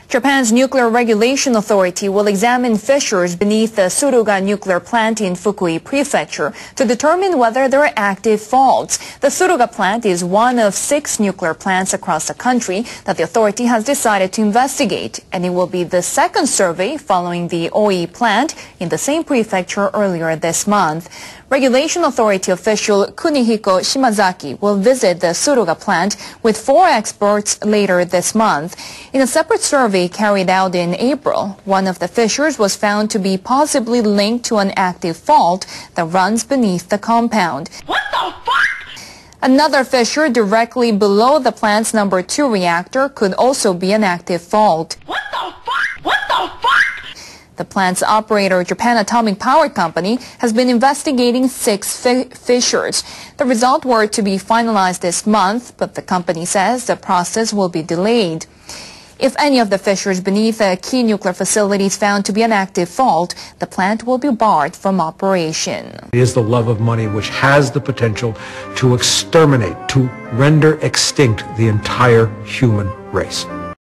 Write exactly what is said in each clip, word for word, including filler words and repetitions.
Japan's Nuclear Regulation Authority will examine fissures beneath the Tsuruga nuclear plant in Fukui Prefecture to determine whether there are active faults. The Tsuruga plant is one of six nuclear plants across the country that the authority has decided to investigate, and it will be the second survey following the Oi plant in the same prefecture earlier this month. Regulation Authority official Kunihiko Shimazaki will visit the Tsuruga plant with four experts later this month. In a separate survey carried out in April, one of the fissures was found to be possibly linked to an active fault that runs beneath the compound. What the fuck? Another fissure directly below the plant's number two reactor could also be an active fault. What the fuck? What the fuck? The plant's operator, Japan Atomic Power Company, has been investigating six fi fissures. The results were to be finalized this month, but the company says the process will be delayed. If any of the fissures beneath a key nuclear facility is found to be an active fault, the plant will be barred from operation. It is the love of money which has the potential to exterminate, to render extinct the entire human race.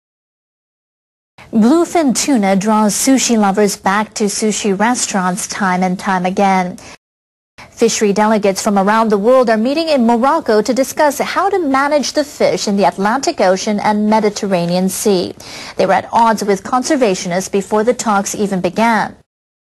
Bluefin tuna draws sushi lovers back to sushi restaurants time and time again. Fishery delegates from around the world are meeting in Morocco to discuss how to manage the fish in the Atlantic Ocean and Mediterranean Sea. They were at odds with conservationists before the talks even began.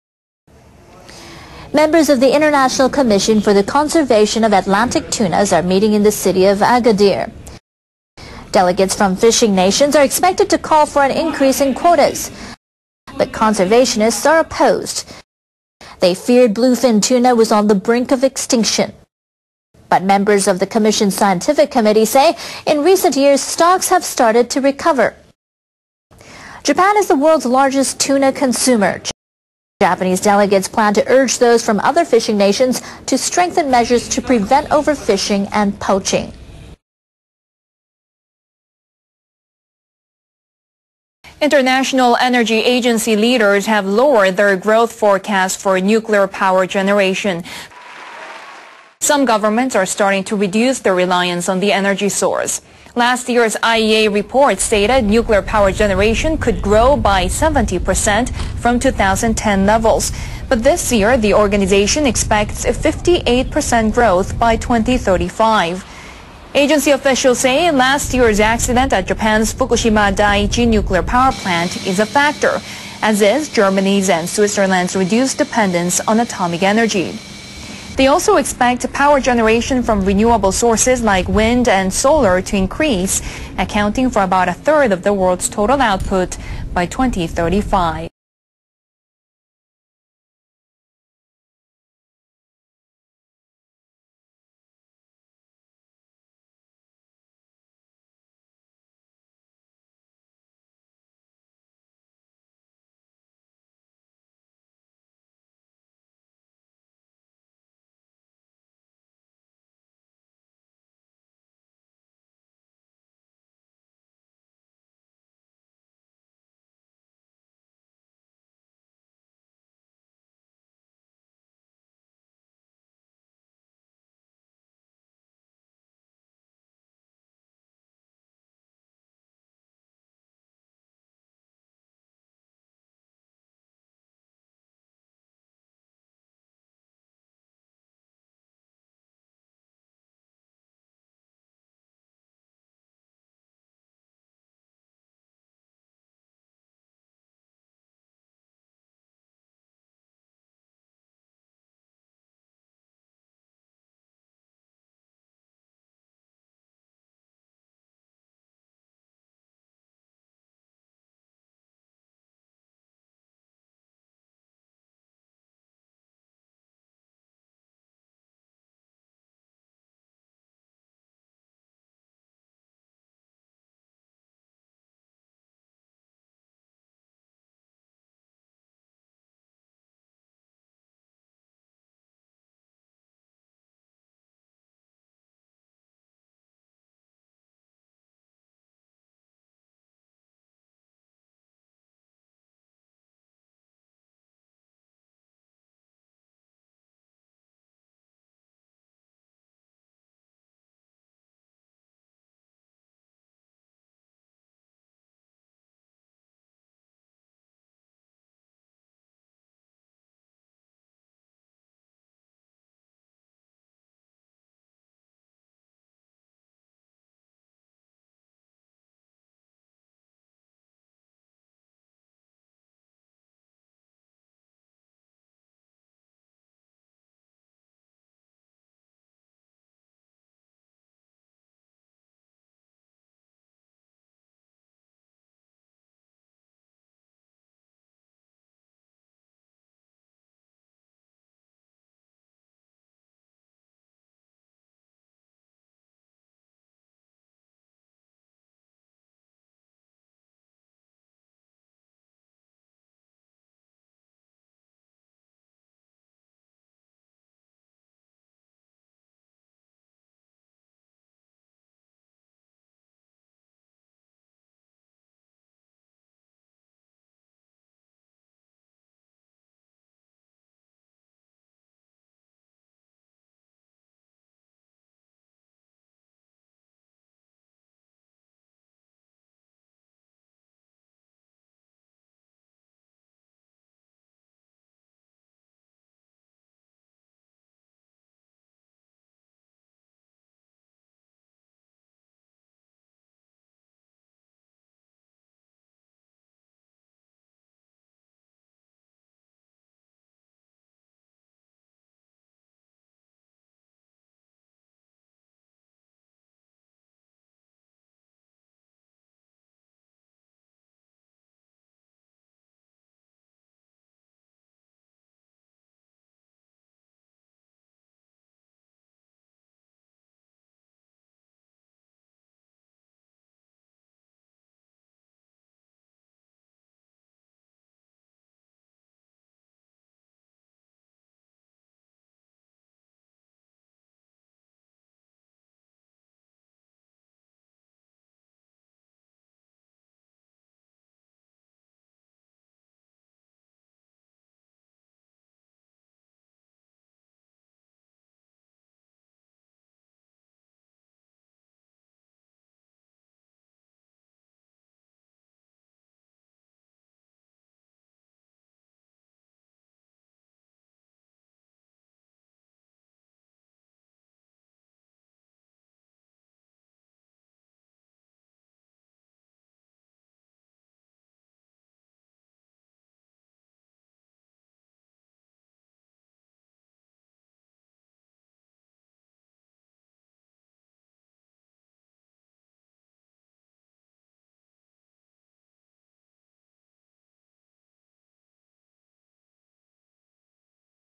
Members of the International Commission for the Conservation of Atlantic Tunas are meeting in the city of Agadir. Delegates from fishing nations are expected to call for an increase in quotas, but conservationists are opposed. They feared bluefin tuna was on the brink of extinction. But members of the Commission's Scientific Committee say in recent years stocks have started to recover. Japan is the world's largest tuna consumer. Japanese delegates plan to urge those from other fishing nations to strengthen measures to prevent overfishing and poaching. International Energy Agency leaders have lowered their growth forecast for nuclear power generation. Some governments are starting to reduce their reliance on the energy source. Last year's I E A report stated nuclear power generation could grow by seventy percent from two thousand ten levels. But this year, the organization expects a fifty-eight percent growth by twenty thirty-five. Agency officials say last year's accident at Japan's Fukushima Daiichi nuclear power plant is a factor, as is Germany's and Switzerland's reduced dependence on atomic energy. They also expect power generation from renewable sources like wind and solar to increase, accounting for about a third of the world's total output by twenty thirty-five.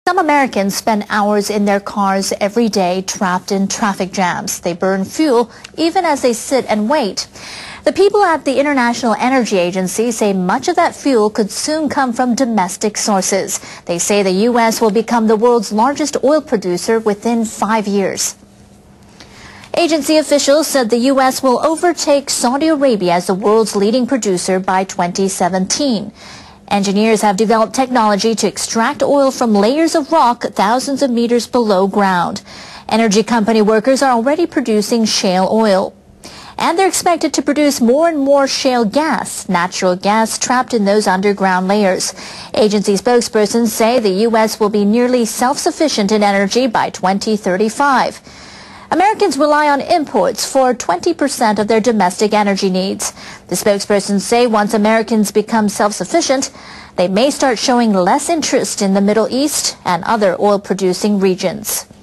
Some Americans spend hours in their cars every day trapped in traffic jams. They burn fuel even as they sit and wait. The people at the International Energy Agency say much of that fuel could soon come from domestic sources. They say the U S will become the world's largest oil producer within five years. Agency officials said the U S will overtake Saudi Arabia as the world's leading producer by twenty seventeen. Engineers have developed technology to extract oil from layers of rock thousands of meters below ground. Energy company workers are already producing shale oil. And they're expected to produce more and more shale gas, natural gas trapped in those underground layers. Agency spokespersons say the U S will be nearly self-sufficient in energy by twenty thirty-five. Americans rely on imports for twenty percent of their domestic energy needs. The spokespersons say once Americans become self-sufficient, they may start showing less interest in the Middle East and other oil-producing regions.